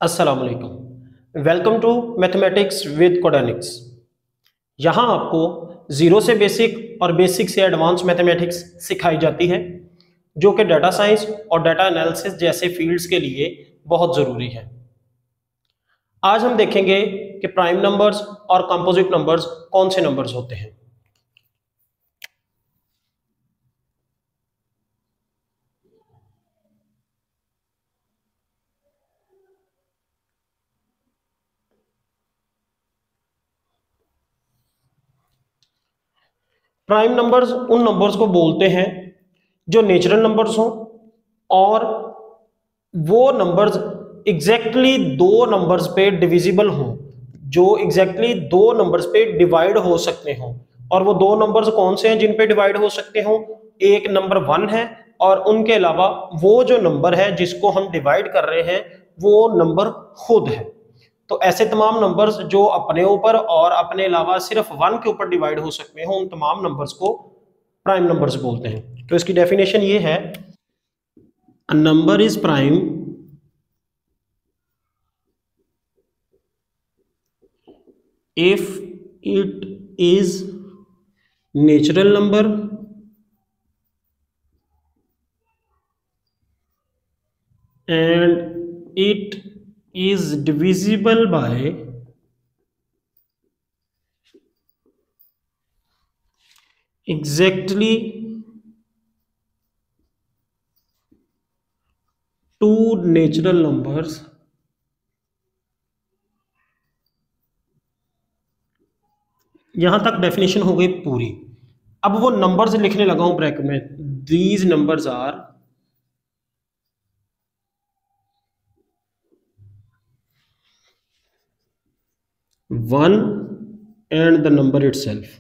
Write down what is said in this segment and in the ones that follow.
अस्सलाम वालेकुम। Welcome to mathematics with Codanics. यहाँ आपको ज़ीरो से बेसिक और बेसिक से एडवांस मैथमेटिक्स सिखाई जाती है, जो कि डाटा साइंस और डाटा एनालिसिस जैसे फील्ड्स के लिए बहुत ज़रूरी है। आज हम देखेंगे कि प्राइम नंबर्स और कंपोजिट नंबर्स कौन से नंबर्स होते हैं। प्राइम नंबर्स उन नंबर्स को बोलते हैं जो नेचुरल नंबर्स हों और वो नंबर्स एग्जैक्टली दो नंबर्स पे डिविजिबल हों, जो एग्जैक्टली दो नंबर्स पे डिवाइड हो सकते हों। और वो दो नंबर्स कौन से हैं जिन पे डिवाइड हो सकते हों? एक नंबर 1 है और उनके अलावा वो जो नंबर है जिसको हम डिवाइड कर रहे हैं वो नंबर खुद है। तो ऐसे तमाम नंबर्स जो अपने ऊपर और अपने अलावा सिर्फ 1 के ऊपर डिवाइड हो सकते हो, उन तमाम नंबर्स को प्राइम नंबर्स बोलते हैं। तो इसकी डेफिनेशन ये है, a number is prime if it is natural number and it is divisible by exactly two natural numbers यहां तक डेफिनेशन हो गई पूरी। अब वो नंबर्स लिखने लगा हूं ब्रैकेट में, these numbers are one and the number itself.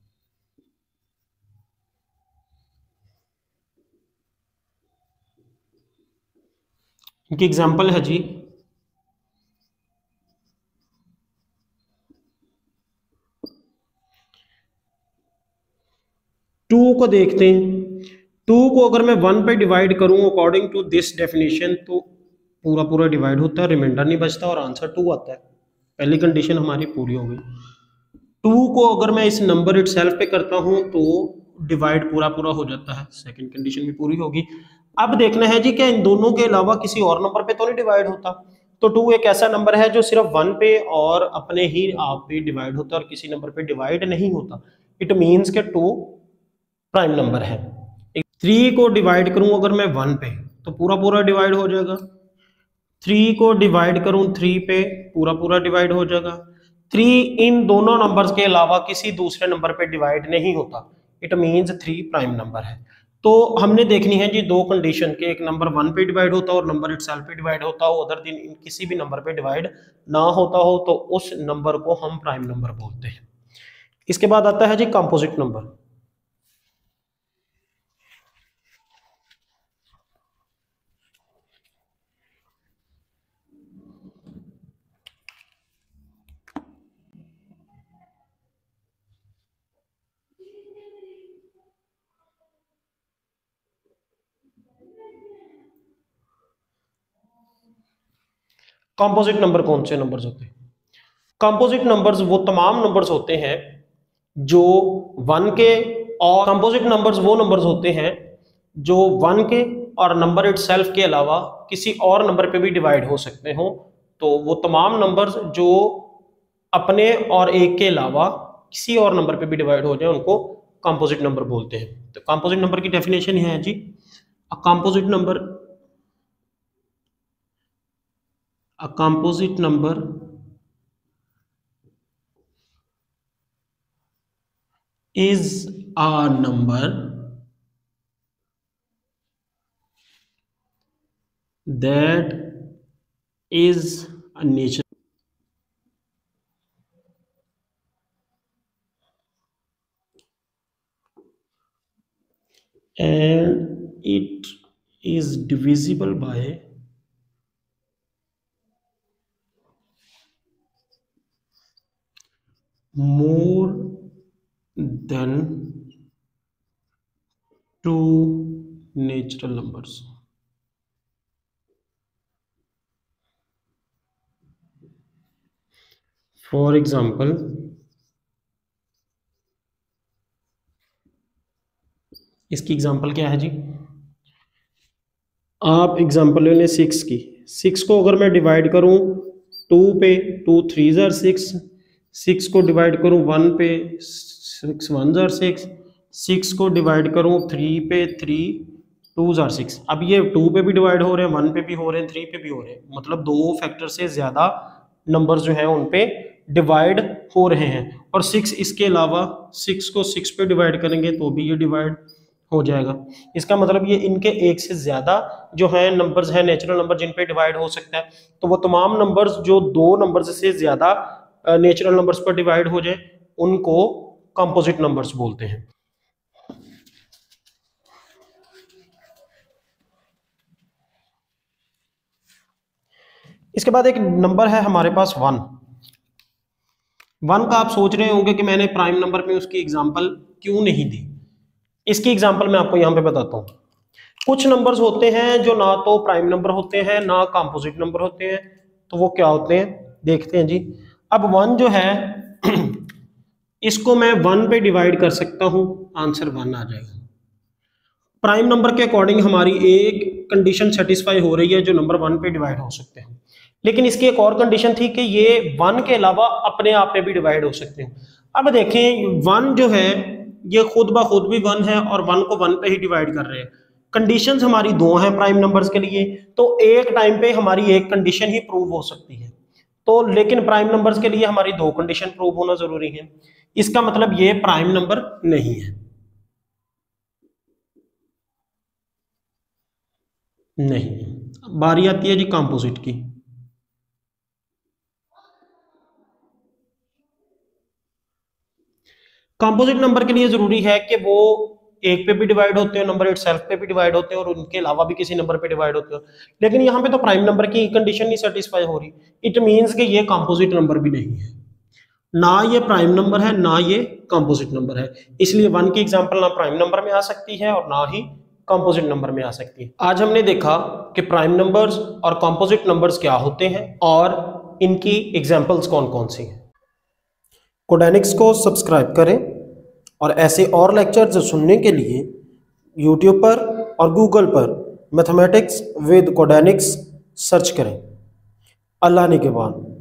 इनकी एग्जांपल है जी, 2 को देखते हैं। 2 को अगर मैं 1 पे डिवाइड करूं अकॉर्डिंग टू दिस डेफिनेशन तो पूरा पूरा डिवाइड होता है, रिमाइंडर नहीं बचता और आंसर 2 आता है। पहली कंडीशन हमारी पूरी हो गई। 2 को अगर मैं इस नंबर इटसेल्फ पे करता हूं तो डिवाइड पूरा पूरा हो जाता है, सेकंड कंडीशन भी पूरी होगी। अब देखना है जी कि इन दोनों के अलावा किसी और नंबर पे तो नहीं डिवाइड होता। तो 2 एक ऐसा नंबर है जो सिर्फ 1 पे और अपने ही आप पे डिवाइड होता है और किसी नंबर पे डिवाइड नहीं होता। इट मीन्स के 2 प्राइम नंबर है। 3 को डिवाइड करूं अगर मैं 1 पे तो पूरा पूरा डिवाइड हो जाएगा। 3 को डिवाइड करूं 3 पे पूरा पूरा डिवाइड हो जाएगा। 3 इन दोनों नंबर्स के अलावा किसी दूसरे नंबर पे डिवाइड नहीं होता। इट मींस 3 प्राइम नंबर है। तो हमने देखनी है जी दो कंडीशन के, एक नंबर 1 पे डिवाइड होता हो और नंबर इटसेल्फ पे डिवाइड होता हो, अदर दिन किसी भी नंबर पे डिवाइड ना होता हो तो उस नंबर को हम प्राइम नंबर बोलते हैं। इसके बाद आता है जी कंपोजिट नंबर। कंपोजिट नंबर कौन से नंबर्स होते हैं? कंपोजिट नंबर्स वो तमाम नंबर्स होते हैं जो 1 के, और कंपोजिट नंबर्स वो नंबर्स होते हैं जो 1 के और नंबर इटसेल्फ के अलावा किसी और नंबर पे भी डिवाइड हो सकते हो। तो वो तमाम नंबर्स जो अपने और एक के अलावा किसी और नंबर पे भी डिवाइड हो जाए उनको कंपोजिट नंबर बोलते हैं। तो कंपोजिट नंबर की डेफिनेशन है जी, a composite number, a composite number is a number that is a nature and it is divisible by more than two natural numbers। For example इसकी एग्जाम्पल क्या है जी, आप एग्जाम्पल ले लें 6 की। 6 को अगर मैं डिवाइड करूं 2 पे, 2 3 ज़ार 6, 6 को डिवाइड करूं 1 पे, 6 1 ज़ार 6, 6 को डिवाइड करूं 3 पे, 3 2 ज़ार 6। अब ये 2 पे भी डिवाइड हो रहे हैं, 1 पे भी हो रहे हैं, 3 पे भी हो रहे हैं, मतलब दो फैक्टर से ज़्यादा नंबर जो हैं उन पे डिवाइड हो रहे हैं। और 6 इसके अलावा 6 को 6 पे डिवाइड करेंगे तो भी ये डिवाइड हो जाएगा। इसका मतलब ये इनके एक से ज्यादा जो है नंबर्स हैं, नेचुरल नंबर जिन पे डिवाइड हो सकता है। तो वो तमाम नंबर्स जो दो नंबर्स से ज्यादा नेचुरल नंबर्स पर डिवाइड हो जाए उनको कंपोजिट नंबर्स बोलते हैं। इसके बाद एक नंबर है हमारे पास 1। 1 का आप सोच रहे होंगे कि मैंने प्राइम नंबर में उसकी एग्जांपल क्यों नहीं दी। इसकी एग्जांपल मैं आपको यहां पे बताता हूं। कुछ नंबर्स होते हैं जो ना तो प्राइम नंबर होते हैं ना कंपोजिट नंबर होते हैं, तो वो क्या होते हैं देखते हैं जी। अब 1 जो है इसको मैं 1 पे डिवाइड कर सकता हूं, आंसर 1 आ जाएगा। प्राइम नंबर के अकॉर्डिंग हमारी एक कंडीशन सेटिस्फाई हो रही है जो नंबर 1 पे डिवाइड हो सकते हैं, लेकिन इसकी एक और कंडीशन थी कि ये 1 के अलावा अपने आप पे भी डिवाइड हो सकते हैं। अब देखें 1 जो है ये खुद ब खुद भी 1 है और 1 को 1 पे ही डिवाइड कर रहे हैं। कंडीशंस हमारी दो हैं प्राइम नंबर्स के लिए, तो एक टाइम पे हमारी एक कंडीशन ही प्रूव हो सकती है। तो लेकिन प्राइम नंबर्स के लिए हमारी दो कंडीशन प्रूव होना जरूरी है। इसका मतलब ये प्राइम नंबर नहीं है। नहीं, बारी आती है जी कंपोजिट की। कंपोजिट नंबर के लिए जरूरी है कि वो एक पे भी डिवाइड होते हैं, नंबर इटसेल्फ पे भी डिवाइड होते हैं और उनके अलावा भी किसी नंबर पे डिवाइड होते हैं। लेकिन यहाँ पे तो प्राइम नंबर की कंडीशन नहीं सेटिस्फाई हो रही। इट मींस कि ये कंपोजिट नंबर भी नहीं है, ना ये प्राइम नंबर है ना ये कंपोजिट नंबर है। इसलिए 1 की एग्जांपल ना प्राइम नंबर में आ सकती है और ना ही कंपोजिट नंबर में आ सकती है। आज हमने देखा कि प्राइम नंबर्स और कंपोजिट नंबर्स क्या होते हैं और इनकी एग्जांपल्स कौन कौन सी हैं। कोडैनिक्स को सब्सक्राइब करें और ऐसे और लेक्चर्स सुनने के लिए यूट्यूब पर और गूगल पर मैथमेटिक्स विद कोडैनिक्स सर्च करें। अल्लाह निगहबान।